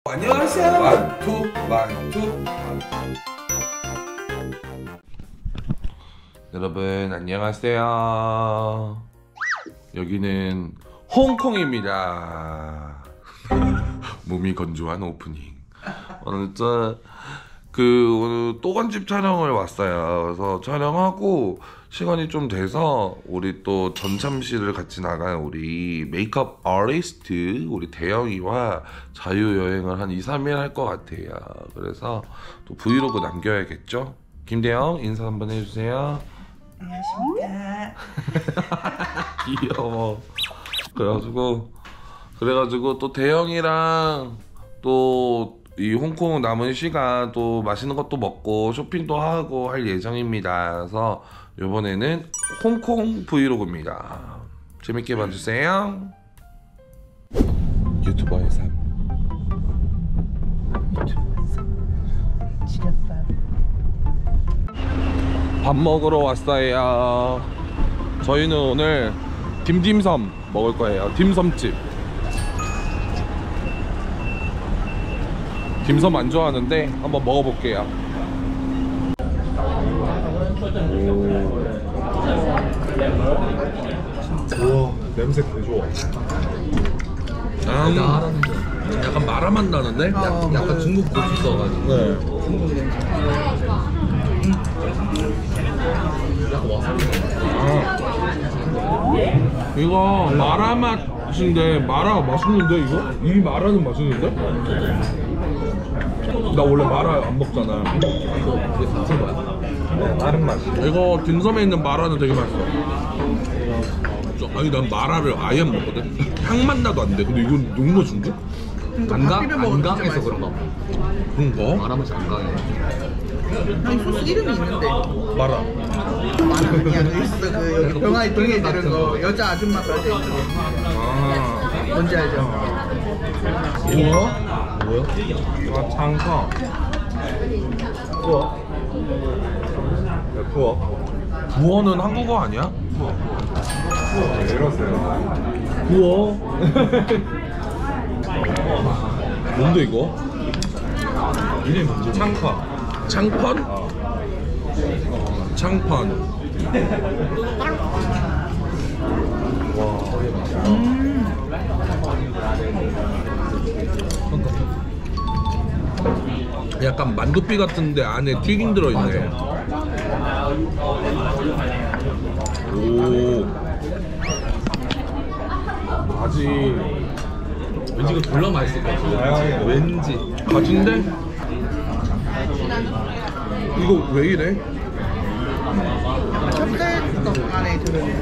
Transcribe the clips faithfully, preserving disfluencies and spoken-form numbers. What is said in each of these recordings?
안녕하세요. 완투 완투. 여러분 안녕하세요. 여기는 홍콩입니다. 몸이 건조한 오프닝. 오늘 저 그 오늘 또건집 촬영을 왔어요. 그래서 촬영하고 시간이 좀 돼서 우리 또 전참시를 같이 나간 우리 메이크업 아티스트 우리 대영이와 자유여행을 한 이, 삼 일 할 것 같아요. 그래서 또 브이로그 남겨야겠죠? 김대영 인사 한번 해주세요. 안녕하십니까. 귀여워. 그래가지고 그래가지고 또 대영이랑 또 이 홍콩 남은 시간 또 맛있는 것도 먹고 쇼핑도 하고 할 예정입니다. 그래서 이번에는 홍콩 브이로그입니다. 재밌게 봐주세요. 유튜버의 삶. 지렸다. 밥 먹으러 왔어요. 저희는 오늘 딤딤섬 먹을 거예요. 딤섬집. 딤섬 안 좋아하는데 한번 먹어볼게요. 우와 냄새 개 좋아. 음, 약간 마라 맛 나는데? 어, 약간 그, 중국 고추 써가지고. 네. 중국 냄새. 약간 와사비. 아, 이거 마라 맛인데 마라 맛있는데 이거? 이 마라는 맛있는데? 나 원래 마라 안 먹잖아. 이거 이게 같은 거야? 다른 맛. 이거 딤섬에 있는 마라는 되게 맛있어. 저, 아니 난 마라를 아예 안 먹거든. 향만 나도 안 돼. 근데 이건 너무 맛있는데? 안 강, 비벼 먹으면 안 진짜 강해서 맛있어. 그런가 봐. 그런가? 마라 맛이 안 강해. 아니 소스 이름이 있는데. 마라. 마라 아니야. 있어 그 여기 병아리 등에 들은 거 여자 아줌마 빨대 있는 거. 아. 뭔지 알죠? 우와? 뭐야? 이거 창서. 구워. 네, 구워. 부어는 한국어 아니야? 왜 이러세요? 부어. 뭔데 이거? 이름이 뭔지. 창파. 창펀? 어. 창펀. 약간 만두피 같은데 안에 튀김 들어있네. 오. 아직 왠지 이거 졸라 맛있을 것 같아. 왠지. 가진데? 이거 왜 이래? 찹쌀떡 안에 들은.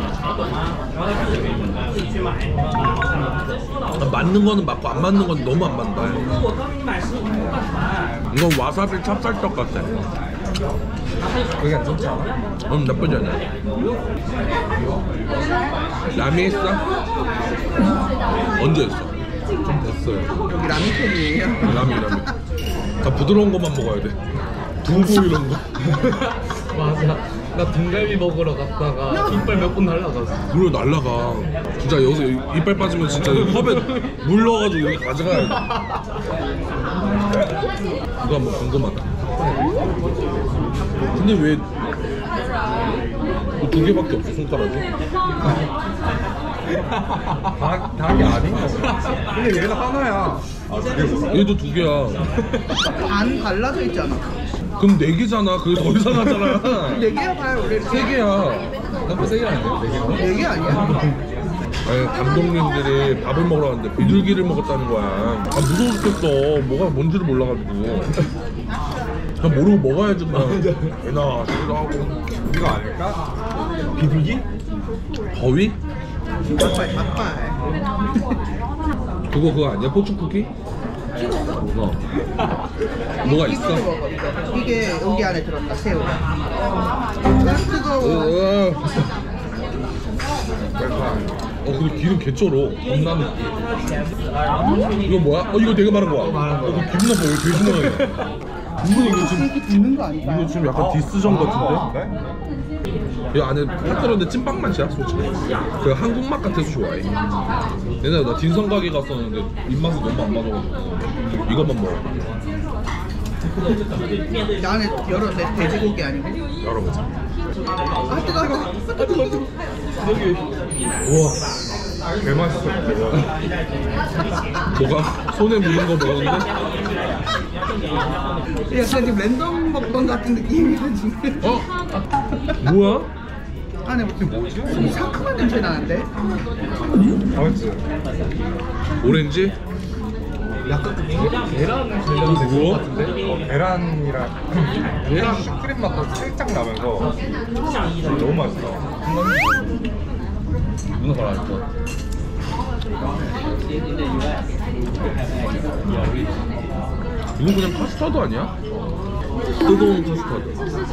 맞는 거는 맞고 안 맞는 건 너무 안 맞는다. 이건 와사비 찹쌀떡 같아. 그게 괜찮지 않아? 음, 나쁘지 않아. 라미 했어? 언제 했어? 좀 됐어요. 여기 라미캔이에요. 라미 라미. 다 부드러운 것만 먹어야 돼. 두부 이런 거. 맞아. 나 등갈비 먹으러 갔다가 이빨 몇 번 날라갔어. 물로 날라가. 진짜 여기서 이빨 빠지면 진짜 컵에 물 넣어가지고 여기 가져가야 돼. 이거 한번 궁금하다. 근데 왜 두 개밖에 없어 손가락이? 닭, 닭이 아닌가 보다. 근데 얘는 하나야. 아, 두 개구나. 얘도 두 개야. 반 갈라져 있잖아. 그럼 네 개잖아. 그게 더 이상하잖아. 네 개야 봐요 원래. 세 개야. 깜짝 세게 하는데. 네 개 아니야? 아니, 감독님들이 밥을 먹으러 갔는데 비둘기를 먹었다는 거야. 아 무서워 죽겠어. 뭐가 뭔지를 몰라가지고. 그냥 모르고 먹어야지 그냥. 애나 싶기도 하고. 이거 아닐까? 비둘기? 거위? 닭발 닭발. 그거 그거 아니야? 포춘쿠키? 뭐가? 뭐가 이거 있어? 먹어 이거. 이게 여기 안에 들었다 새우. 으 뜨거워. 으, 어 근데 기름 개쩔어. 겁나 느끼. 이거 뭐야? 어 이거 되게 마른 거야. 어, 이거 기분 나빠. 이거 되게 심하네. 근데 이거 지금 이렇게 듣는 거 아닐까요? 이거 지금 약간 디스전 같은데? 이 안에 팍 들었는데 찐빵 맛이야 솔직히. 그 한국 맛 같아서 좋아해. 옛날에 나 딘성가게 갔었는데 입맛이 너무 안 맞아가지고 이것만 먹어. 이 안에 열었는데 돼지고기 아니고? 열어보자. 아 뜨거워. 아 뜨거워. 뜨거워. 여기 우와 개 맛있어. 뭐가 손에 묻는 거 먹었는데? 약간 지금 랜덤 먹방 같은 느낌이야 지금. 어? 뭐야? 안에 무슨 뭐지? 좀 상큼한 냄새 나는데? 맛있지? 오렌지? 약간 그 계란 관련된 거 뭐야? 같은데? 어, 계란이랑 계란 슈크림 맛도 살짝 나면서 너무 맛있어. 누나 잘 알죠? 이건 그냥 카스터드 아니야? 뜨거운 카스터드.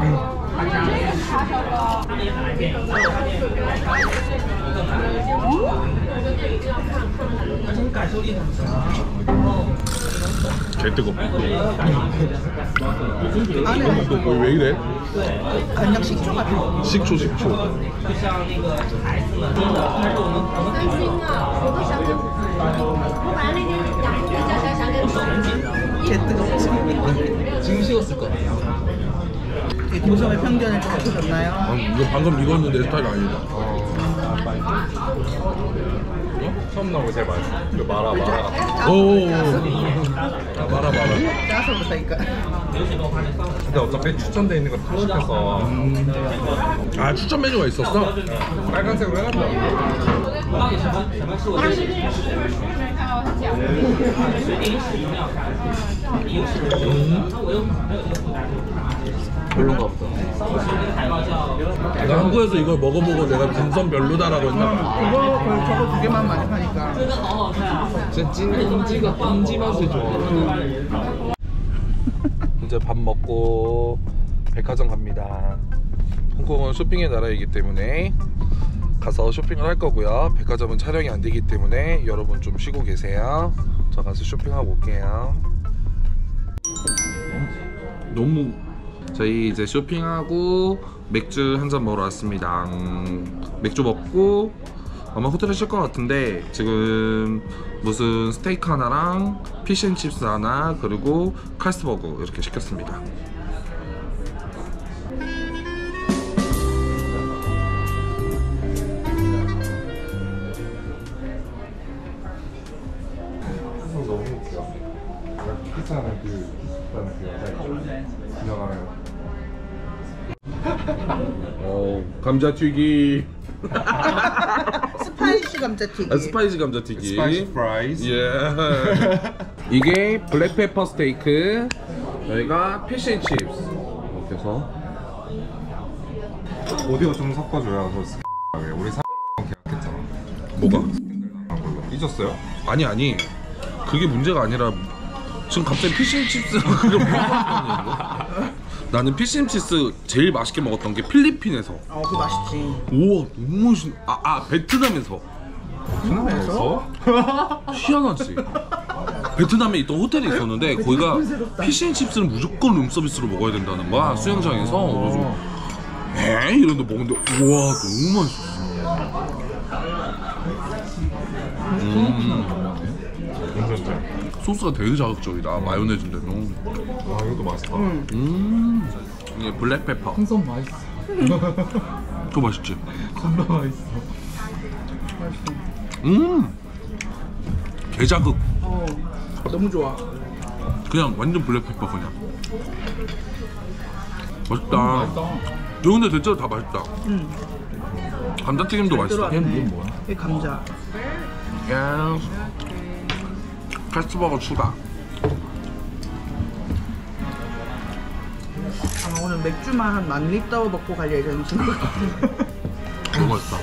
개 뜨거. 안에 너 왜 이래? 간장 식초 같은 거. 식초 식초. 개 뜨겁지. 지금 식었을 것 같아요. 이 고성의 편견을 좀 보셨나요? 아, 이거 방금 익었는 내 스타일 아니다. 처음 나온 거 제일 맛있어. 이거 마라 마라. 오. 아, 말아 말아. 짜서 그렇다니까. 근데 어차피 추천돼 있는 거 다 시켜서 아 추천 메뉴가 있었어? 빨간색으로 해놨다. 별론가 보다. 내가 한국에서 이걸 먹어보고 내가 빈선 별로다라고 했나? 그거 그 저거 두 개만 많이 파니까. 진짜 찐 인지가 인지 맛을 좋아. 이제 밥 먹고 백화점 갑니다. 홍콩은 쇼핑의 나라이기 때문에 가서 쇼핑을 할 거고요. 백화점은 촬영이 안 되기 때문에 여러분 좀 쉬고 계세요. 저 가서 쇼핑하고 올게요. 너무 저희 이제 쇼핑하고 맥주 한 잔 먹으러 왔습니다. 음, 맥주 먹고 아마 호텔에 쉴 것 같은데 지금 무슨 스테이크 하나랑 피쉬앤칩스 하나 그리고 칼스버거 이렇게 시켰습니다. 너무 웃겨. 키스하는 그 키스하는 그 여자 있죠. 지나가면 어 감자튀김. 스파이시 감자튀김. 아, 스파이시 감자튀김. 스파이시 프라이즈. 예. 이게 블랙페퍼 스테이크. 여기가 피쉬앤칩스. 이렇게 해서 오디오 좀 섞어줘야 저 스캔 우리 사 계약했잖아. 뭐가? 잊었어요? 아니 아니 그게 문제가 아니라 지금 갑자기 피쉬앤칩스 그걸 먹었거든요. 나는 피쉬앤칩스 제일 맛있게 먹었던 게 필리핀에서. 어, 그거 맛있지. 우와 너무 맛있. 아, 아 베트남에서. 베트남에서? 희한하지. 베트남에 있던 호텔이 있었는데 거기가 피쉬앤칩스는 무조건 룸서비스로 먹어야 된다는 거야 수영장에서. 그래서 에 이런데 먹는데 우와 너무 맛있어. 음. 괜찮죠? 소스가 되게 자극적이다. 마요네즈인데도. 와 이것도 맛있다. 음. 이게 블랙페퍼. 생선 맛있어. 그거 맛있지? 겁나 맛있어. 음. 개자극. 어, 너무 좋아. 그냥 완전 블랙페퍼 그냥. 맛있다. 맛있다. 이거 근데 대체로 다 맛있다. 응. 감자튀김도 맛있어. 들어왔네. 얘는 뭐야? 이 감자. 예스. 칼스버거 추가. 아마 오늘 맥주만 한 만 리터 먹고 갈 예정이신 것 같아. 너무 맛있다.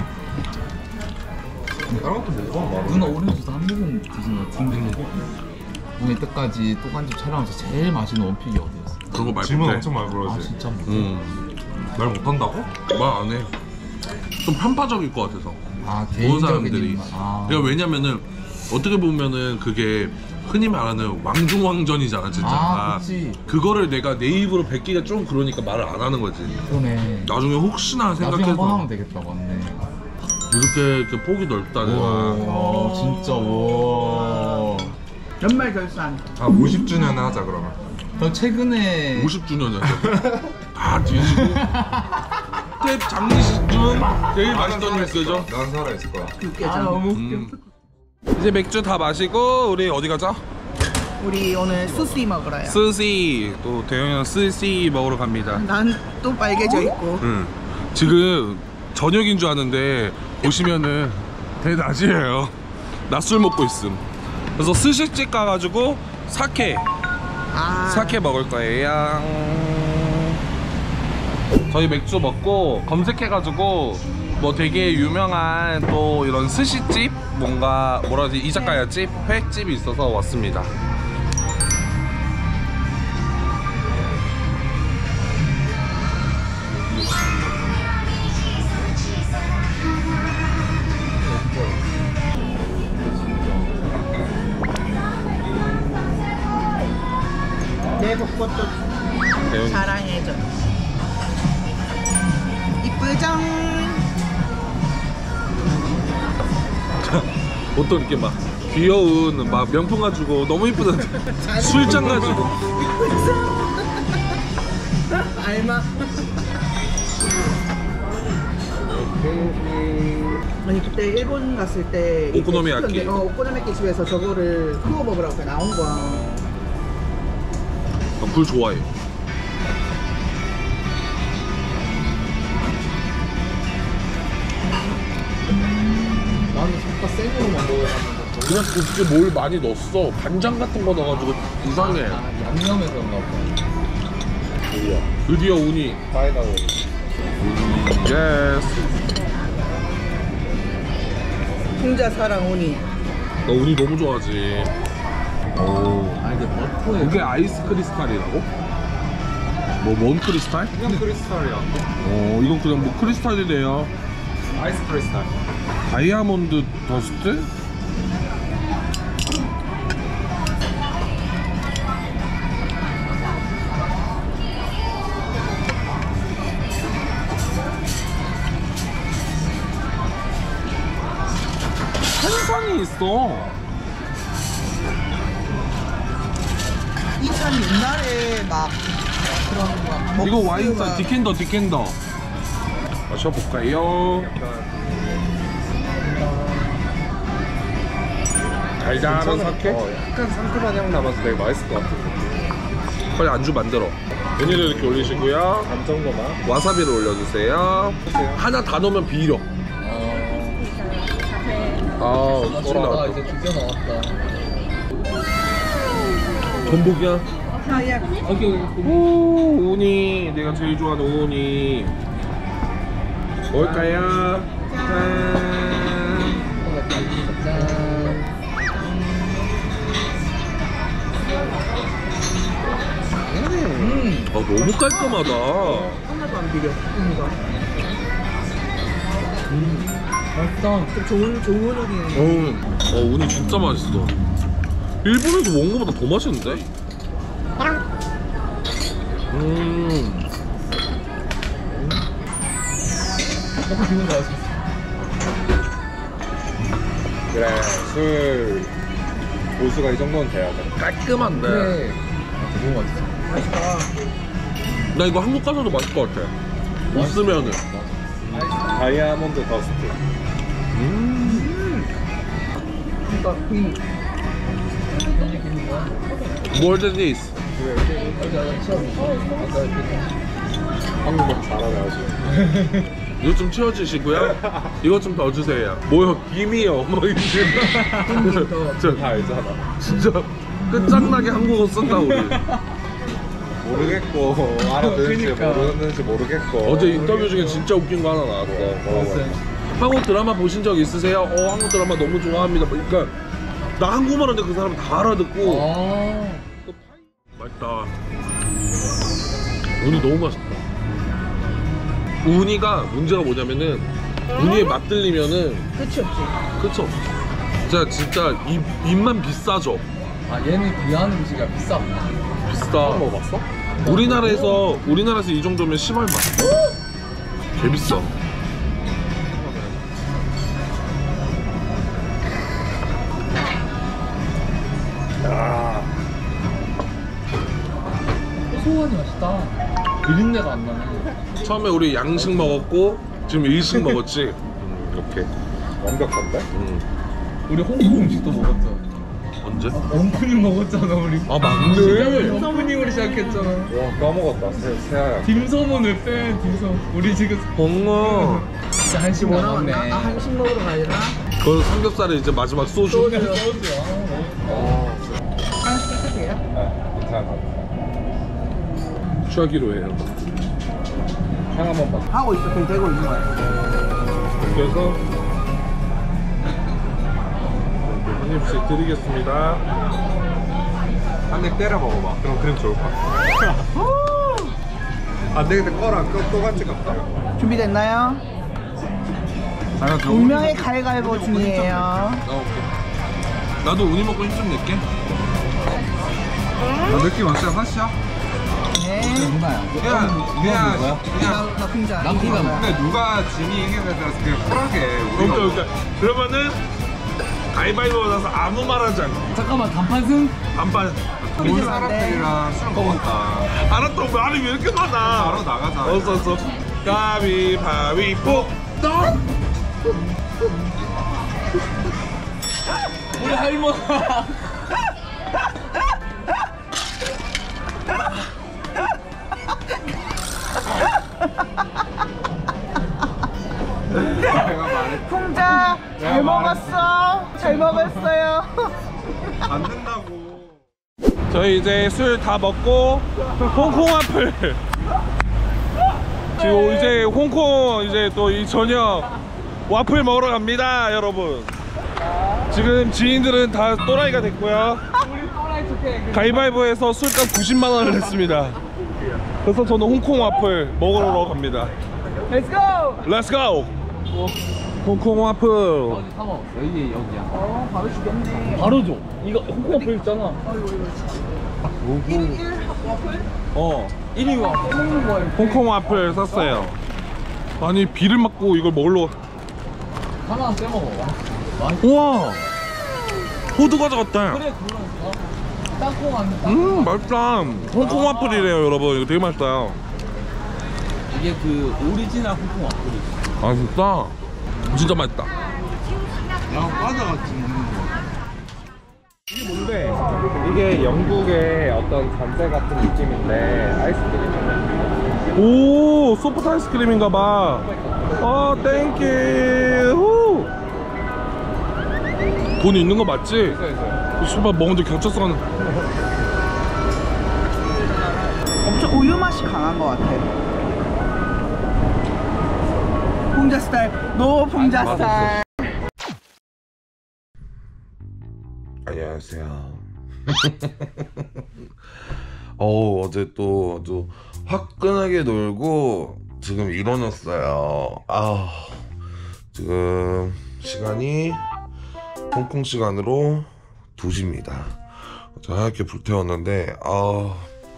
다른 것도 먹어. 누나 오렌지도 한 모금 드신 거 같은데. 오늘 때까지 또간집 촬영하면서 제일 맛있는 원픽이 어디였어? 그거 말고 질문 돼. 엄청 많이 아 물어보지. 진짜 뭐? 음. 말 못한다고? 말 안 해. 좀 편파적일 것 같아서. 아 모든 사람들이. 개인적인 맛. 아. 그러니까 왜냐면은 어떻게 보면은 그게 흔히 말하는 왕중왕전이잖아 진짜. 아, 그치. 그거를 내가 내 입으로 뱉기가 좀 그러니까 말을 안 하는 거지. 그러네. 나중에 혹시나 나중에 한번 생각해서 하면 되겠다, 맞네. 이렇게, 이렇게 폭이 넓다는 거야. 와, 진짜, 와. 연말 결산. 아 오십 주년에 하자 그러면. 저 최근에 오십 주년이야. 다 뒤지고. 그때 장례식 중 제일 맛있던 육개죠. 난 살아있을 거야. 육개장. 아, 너무 웃겨. 음. 이제 맥주 다 마시고 우리 어디 가자? 우리 오늘 수시 먹으러요. 스시. 또 대형이랑 스시 먹으러 갑니다. 난 또 빨개져 있고. 응. 지금 저녁인 줄 아는데 보시면은 대낮이에요. 낮술 먹고 있음. 그래서 스시집 가가지고 사케 아. 사케 먹을 거예요. 저희 맥주 먹고 검색해가지고 뭐 되게 유명한 또 이런 스시집 뭔가 뭐라 하지 이자카야 집 회집이 있어서 왔습니다. 내 벚꽃도 대형이. 사랑해줘. 이쁘죠? 옷도 이렇게 막 귀여운 막 명품 가지고 너무 이쁘던데 술잔 가지고. 알마. 아니 그때 일본 갔을 때 오코노미야키? 시켰는데, 어, 오코노미야키 집에서 저거를 구워 먹으라고 나온 거야. 불 좋아해. 나는 잠깐 생으로만 먹어봤는데. 그냥 그게 뭘 많이 넣었어. 간장 같은 거 넣어가지고 이상해. 아, 양념에서 그런가 보다. 드디어 우니. 파이널. 예스. 혼자 사랑 오니. 나 우니 너무 좋아하지. 오. 아, 이게 버터에. 이게 아이스 크리스탈이라고? 뭐 뭔 크리스탈? 그냥 크리스탈이야. 어 이건 그냥 뭐 크리스탈이래요. 아이스 크리스탈. 다이아몬드 더스트? 탄산이 있어. 이 참 옛날에 막 그런 거. 이거 먹스 와인잔 막 디켄더 디켄더. 마셔볼까요? 달달한 사케? 어, 약간 상큼한 향 남아서 되게 맛있을 것 같은데. 빨리 안주 만들어. 베니를 이렇게 올리시고요. 감정거만. 와사비를 올려주세요. 하나 다 넣으면 비려. 아, 아, 나왔다. 이제 드디어 나왔다. 전복이야. 하얗. 오, 우니. 내가 제일 좋아하는 우니. 뭘까요? 짠. 음. 아, 너무 깔끔하다. 하나도 안 비려. 우니가. 맛있다. 좀 좋은 좋은 우니는. 어, 어, 우니 진짜 맛있어. 일본에서 먹은 것보다 더 맛있는데? 음. 조금 기분 좋았어. 그래 술 도수가 이 정도는 돼야 돼. 깔끔한데. 그래. 아, 너무 맛있어. 맛있다. 나 이거 한국 가서도 맛있을 것 같아. 없으면은. 다이아몬드 더스트. 음. 그러니까 그 More than this. 한국말 잘하네 아주. 이거 좀 치워주시고요. 이거 좀 더 주세요. 뭐요? 김이요. 뭐 이제. 저 다 알잖아. 진짜 끝장나게 한국어 쓴다 우리. 모르겠고 알아듣는지 그러니까. 모르는지 모르겠고. 어제 인터뷰 중에 진짜 웃긴 거 하나 나왔어. 어, 한국 드라마 보신 적 있으세요? 어 한국 드라마 너무 좋아합니다. 그러니까 나 한국말 하는데 그 사람 다 알아듣고. 아. 맛있다. 우니 너무 맛있다. 우니가 문제가 뭐냐면은 우니에 맛 들리면은 끝이 없지. 그쵸? 진짜 진짜 입, 입만 비싸져. 아 얘는 귀한 음식이야 비싸. 비싸. 먹어봤어? 우리나라에서 우리나라에서 이 정도면 십얼마. 개 비싸. 고소하니 맛있다. 비린내가 안 나네. 처음에 우리 양식 먹었고 지금 일식 먹었지. 음, 오케이. 완벽한데? 음. 우리 홍콩 음식도 먹었잖아. 언제? 오프닝 먹었잖아 우리. 아 맞네. 오프닝으로 시작했잖아. 와 까먹었다. 새, 새하얗. 딤섬은 왜 빼? 딤섬. 우리 지금 벙어. 진짜 한식 먹었네. 아, 한식 먹으러 가려나? 그 삼겹살에 이제 마지막 소주. 소주. 소주야. 한식 해도 돼요? 아, 괜찮은 것 같아. 취하기로 해요. 향 한번 봐. 하고 있어. 지금 되고 있는 거야. 그래서 한 입씩 드리겠습니다. 한 입 때려 먹어봐. 그럼 그림 좋을 것 같아. 안 되겠다. 꺼라. 또, 또 간지 같다. 준비됐나요? 운명의 가위바위보 중이에요. 나도 우니 먹고 힘 좀 낼게. 나 느낌 왔어요. 하시야? 네. 그냥, 그냥, 그냥. 나 핑자. 난 핑자. 근데 누가 진이 이기는 데서 그냥 쿨하게. 우리가 오케이 오케이. 그러면은 가위바위보 나서 아무 말 하지 않고 잠깐만 단판승? 반반. 본 사람들이랑 술 먹었다. 알았다. 말이 왜 이렇게 많아? 바로 나가자. 어서 어서. 가위바위보. 우리 할머니. 내가 말했. 풍자 잘 먹었어. 잘 먹었어요. 안 된다고. 저희 이제 술 다 먹고 홍콩 와플. 지금 이제 홍콩 이제 또 이 저녁 와플 먹으러 갑니다, 여러분. 지금 지인들은 다 또라이가 됐고요. 가위바위보에서 술값 구십만 원을 냈습니다. 그래서 저는 홍콩 와플 먹으러 갑니다. Let's go. Let's go. 홍콩 와플. 어디 사 먹었어? 여기 여기야. 어, 바로 주겠네. 바로 줘. 이거 홍콩 와플 있잖아. 일 일 와플? 어. 일 위 와. 먹는 거야. 홍콩 와플 샀어요. 아니 비를 맞고 이걸 먹으러. 하나 떼 먹어. 우와. 호두 과자 같다. 그래 그럼. 땅콩 아니야? 음 맛있다. 홍콩 와플이래요, 여러분. 이거 되게 맛있어요. 이게 그 오리지널 홍콩 와플이지. 아 진짜? 진짜 맛있다. 야 과자 같이 먹는 거. 이게 뭔데? 이게 영국의 어떤 잔재 같은 느낌인데 아이스크림. 오 소프트 아이스크림인가봐. 아 땡큐. 후. 돈 있는 거 맞지? 있어 있어요. 씨발 먹는데 겹쳐서 가는. 엄청 우유 맛이 강한 것 같아. 풍자 스타일. 노 풍자 스타일. 안녕하세요. 어우 어제 또 아주 화끈하게 놀고 지금 일어났어요. 아 지금 시간이 홍콩 시간으로 두 시입니다. 저 하얗게 불태웠는데 아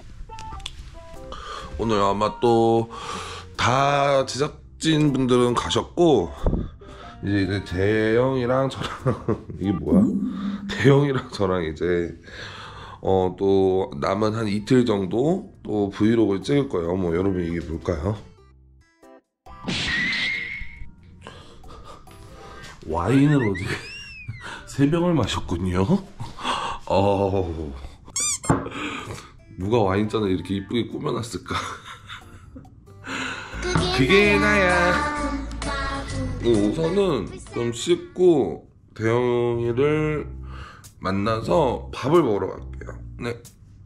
오늘 아마 또 다 제작진 분들은 가셨고 이제 이제 재영이랑 저랑 이게 뭐야? 대영이랑 저랑 이제 어 또 남은 한 이틀 정도 또 브이로그를 찍을 거예요. 뭐 여러분 이게 뭘까요? 와인을 어제 세 병을 마셨군요. 어 누가 와인잔을 이렇게 이쁘게 꾸며놨을까? 그게 나야. 우선은 좀 씻고 대영이를 만나서 밥을 먹으러 갈게요. 네,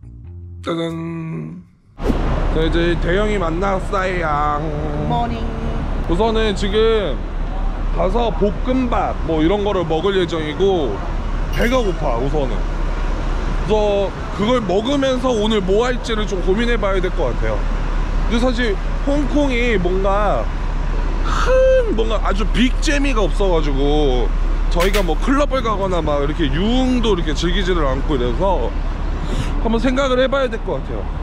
짜잔. 자 이제 대영이 만났어요. 모닝. 우선은 지금 가서 볶음밥 뭐 이런 거를 먹을 예정이고 배가 고파. 우선은 그래서 그걸 먹으면서 오늘 뭐 할지를 좀 고민해 봐야 될 것 같아요. 근데 사실 홍콩이 뭔가 큰 뭔가 아주 빅재미가 없어가지고 저희가 뭐 클럽을 가거나 막 이렇게 유흥도 이렇게 즐기지를 않고 이래서 한번 생각을 해봐야 될 것 같아요.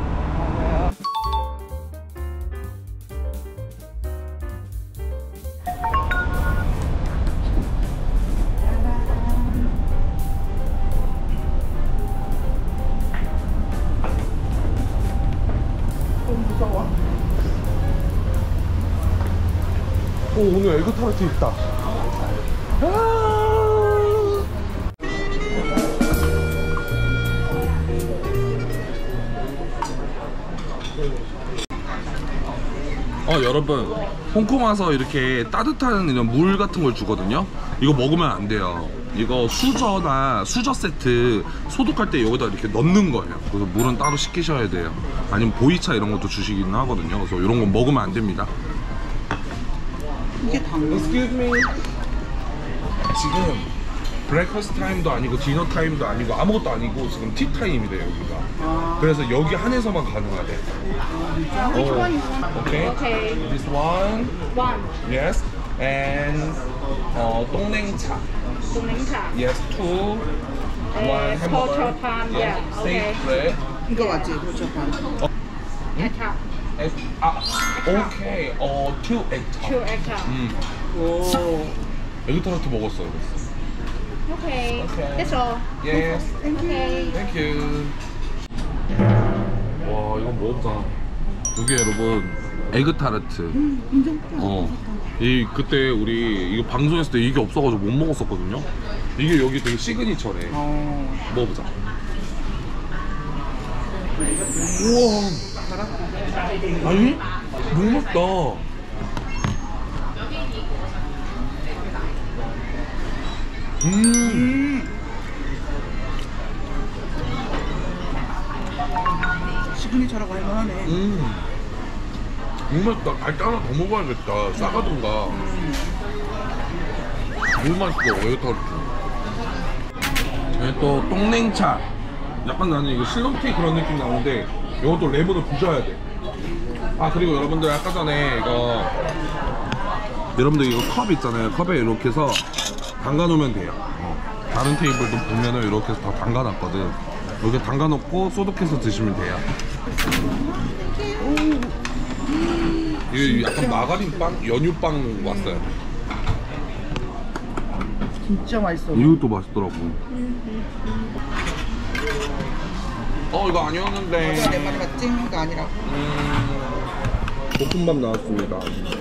오, 오늘 에그타르트 있다. 어 여러분, 홍콩 와서 이렇게 따뜻한 이런 물 같은 걸 주거든요. 이거 먹으면 안 돼요. 이거 수저나 수저 세트 소독할 때 여기다 이렇게 넣는 거예요. 그래서 물은 따로 식히셔야 돼요. 아니면 보이차 이런 것도 주시기는 하거든요. 그래서 이런 건 먹으면 안 됩니다. 이게 당근. Excuse me. 지금 브레이크퍼스트 타임도 아니고 디너 타임도 아니고 아무것도 아니고 지금 티 타임이래요 여기가. 아. 그래서 여기 한에서만 가능하대. Which one? Okay. Okay. This one. One. Yes. And 어 똥냉차. Tumingcha. Yes. Two. Uh, One hamburger. Porto pan, yeah, okay. Steak bread. 이거 맞지? 그렇죠. Attack. And, 아, okay. 어 two egg top. Two attack. 음. 오. 에그타르트 먹었어요. Okay. Okay. That's all. Yes. Okay. Thank you. 와, 이건 먹었다. 이게 여러분 에그타르트. 어. 이 그때 우리 이거 방송했을 때 이게 없어가지고 못 먹었었거든요. 이게 여기 되게 시그니처래. 어. 먹어보자. 우와. 아니? 너무 맛있다. 음. 시그니처라고 할만하네. 음. 너무 맛있다. 갈때 하나 더 먹어야겠다. 싸가든가. 너무 맛있어. 에그타르트. 또 똥냉차. 약간 나는 이거 실론티 그런 느낌 나오는데 이것도 레몬을 부셔야 돼. 아 그리고 여러분들 아까 전에 이거 여러분들 이거 컵 있잖아요. 컵에 이렇게 해서 담가 놓으면 돼요. 어. 다른 테이블도 보면은 이렇게 해서 다 담가 놨거든. 이렇게 담가 놓고 소독해서 드시면 돼요. 이게 약간 마가린 빵, 연유 빵 왔어요. 진짜 맛있어. 이것도 맛있더라고. 어 이거 아니었는데. 맞아, 내 말이 맞지? 이거 아니라고. 음, 볶음밥 나왔습니다.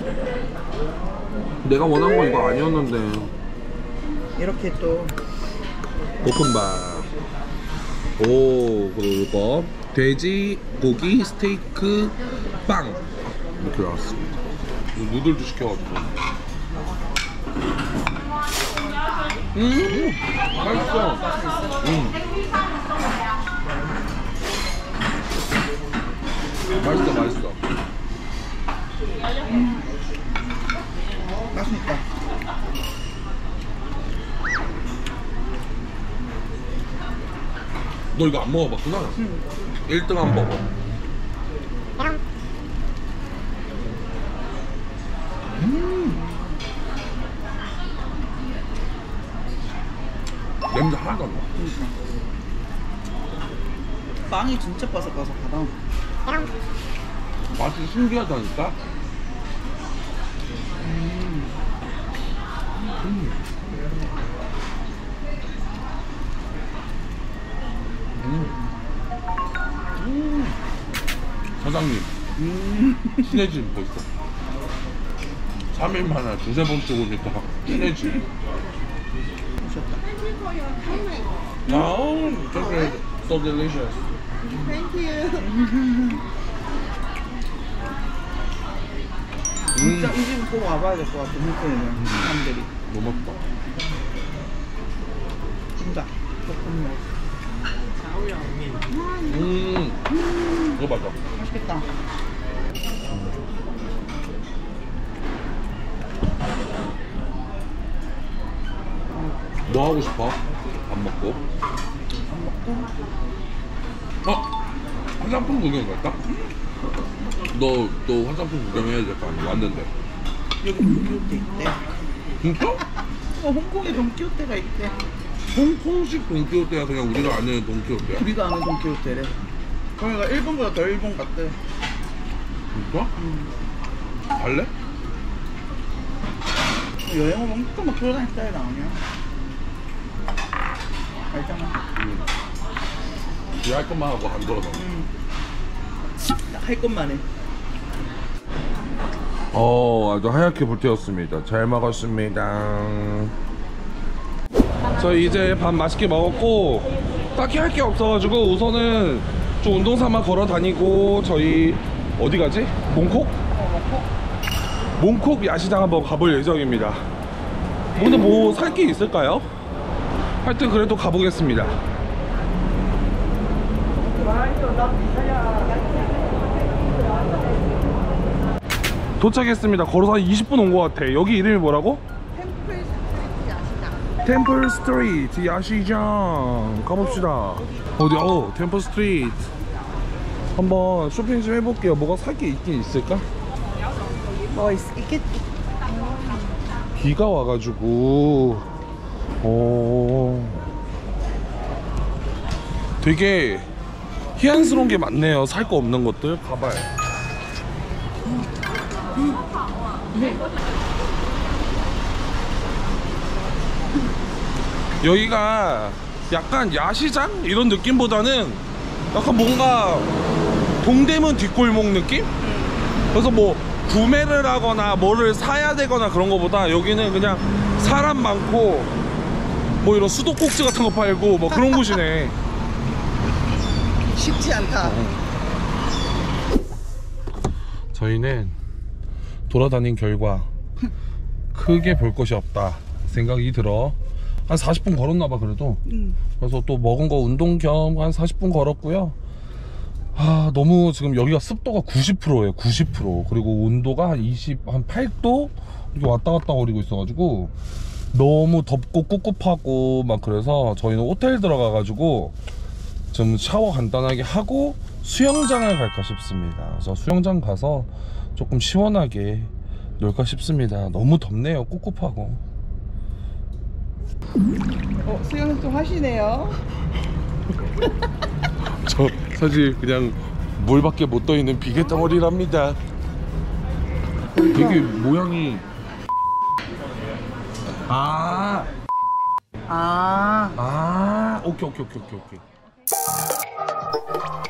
내가 원한 거 이거 아니었는데. 이렇게 또 볶음밥. 오 그리고 이거 돼지 고기 스테이크 빵 이렇게 나왔습니다. 누들도 시켜가지고. 음 맛있어. 음 맛있어 맛있어. 음. 맛있다. 너 이거 안 먹어봤구나? 응. 일 등 한 먹어. 음. 냄새 하나도 안 나. 그러니까. 빵이 진짜 바삭바삭하다. 맛이 신기하다니까? 음. 음. 음. 음. 사장님, 음. 친해짐 벌써. 삼 일 만에 두세 번째 오니까 친해짐. 오셨다. Oh, chocolate, so delicious. Thank you. 진짜 이 집은 꼭 와봐야 될 것 같아. 홍콩에는 사람들이. 너무 맛있다. 진짜 볶음면. 음, 이거 맞아. 맛있겠다. 뭐 하고 싶어? 밥 먹고. 밥 먹고. 어? 화장품 구경 갈까? 너, 너 화장품 구경해야 될 거 아니야? 왔는데. 여기 이렇게 있대. 진짜? 뭐 홍콩에 돈키호테가 있대. 홍콩식 돈키호테야 그냥 우리가 아는 돈키호테야? 우리가 아는 돈키호테래. 그러니까 일본보다 더 일본 같대. 진짜? 음. 갈래? 여행 오면 엄청 막 돌아다닐 스타일 아니야? 알잖아. 할 것만 하고 안 돌아다녀. 응. 딱 할 것만 해. 어, 아주 하얗게 불태웠습니다. 잘 먹었습니다. 저희 이제 밥 맛있게 먹었고 딱히 할 게 없어가지고 우선은 좀 운동삼아 걸어 다니고 저희 어디 가지? 몽콕? 몽콕 야시장 한번 가볼 예정입니다. 오늘 뭐 살 게 있을까요? 하여튼 그래도 가보겠습니다. 도착했습니다. 걸어서 한 이십 분 온 것 같아. 여기 이름이 뭐라고? 템플 스트리트 야시장 가봅시다. 어디? 어, 템플 스트리트 한번 쇼핑 좀 해볼게요. 뭐가 살 게 있긴 있을까? 뭐 있, 있겠지. 비가 와가지고 어 되게 희한스러운 게 많네요. 살 거 없는 것들. 가발. 여기가 약간 야시장 이런 느낌보다는 약간 뭔가 동대문 뒷골목 느낌? 그래서 뭐 구매를 하거나 뭐를 사야 되거나 그런 거보다 여기는 그냥 사람 많고 뭐 이런 수도꼭지 같은 거 팔고 뭐 그런 곳이네. 쉽지 않다. 저희는 돌아다닌 결과 크게 볼 것이 없다 생각이 들어 한 사십 분 걸었나봐 그래도. 응. 그래서 또 먹은 거 운동 겸 한 사십 분 걸었고요. 아 너무 지금 여기가 습도가 구십 퍼센트예요. 구십 퍼센트. 그리고 온도가 한 이십, 한 팔 도 이렇게 왔다 갔다 거리고 있어가지고 너무 덥고 꿉꿉하고 막 그래서 저희는 호텔 들어가가지고 좀 샤워 간단하게 하고 수영장을 갈까 싶습니다. 그래서 수영장 가서 조금 시원하게 놀까 싶습니다. 너무 덥네요. 꿉꿉하고. 어, 수영 좀 하시네요. 저 사실 그냥 물밖에 못 떠 있는 비계 덩어리랍니다. 되게 모양이 아, 아. 아, 오케이 오케이 오케이 오케이 오케이.